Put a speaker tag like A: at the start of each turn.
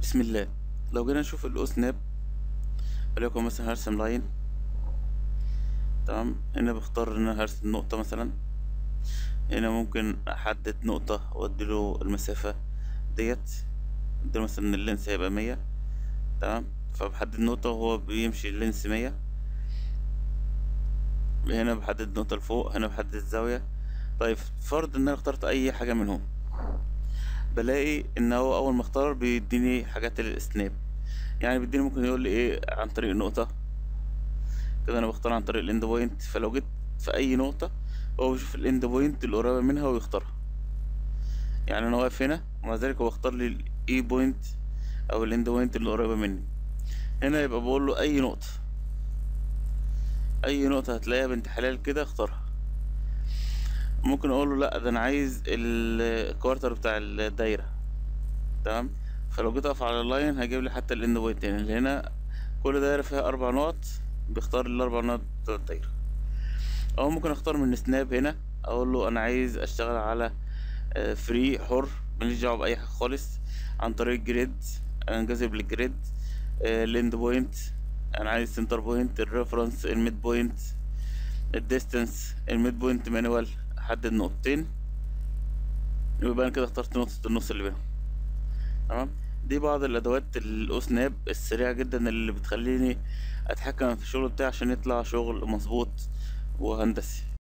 A: بسم الله. لو جينا نشوف الاو سناب، وليكن مثلا هرسم لاين. تمام، هنا بختار ان انا هرسم نقطة مثلا. هنا ممكن احدد نقطة واديله المسافة ديت. اديله مثلا اللينس هيبقى 100. تمام، فبحدد نقطة وهو بيمشي اللينس 100. هنا بحدد نقطة لفوق، هنا بحدد الزاوية. طيب فرض ان انا اخترت اي حاجة منهم، بلاقي ان هو اول ما اختار بيديني حاجات السناب. يعني بيديني، ممكن يقول لي ايه عن طريق النقطة كده. انا بختار عن طريق الاند بوينت، فلو جيت في اي نقطة هو بيشوف الاند بوينت القريبة منها ويختارها. يعني انا واقف هنا ومع ذلك هو اختار لي الاي بوينت او الاند بوينت اللي قريبة مني. هنا يبقى بقول له اي نقطة، اي نقطة هتلاقيها بنت حلال كده اختارها. ممكن اقول له لا، ده انا عايز الكوارتر بتاع الدايرة. تمام، فلو جيت اقف على اللاين هجيب لي حتى الاند بوينت يعني اللي هنا. كل دايرة فيها 4 نقط، بيختار الاربع نقط بتوع الدايرة. او ممكن اختار من سناب هنا، اقول له انا عايز اشتغل على فري حر، ماليش دعوه باي حاجه خالص. عن طريق جريد، انا انجذب للجريد. الاند بوينت، انا عايز سنتر بوينت، الريفرنس، الميد بوينت، الديستنس. الميد بوينت مانوال، احدد نقطتين، يبقى انا كده اخترت نقطه النص اللي بينهم. تمام، دي بعض الادوات الاو سناب السريعه جدا اللي بتخليني اتحكم في الشغل بتاعي عشان يطلع شغل مظبوط وهندسي.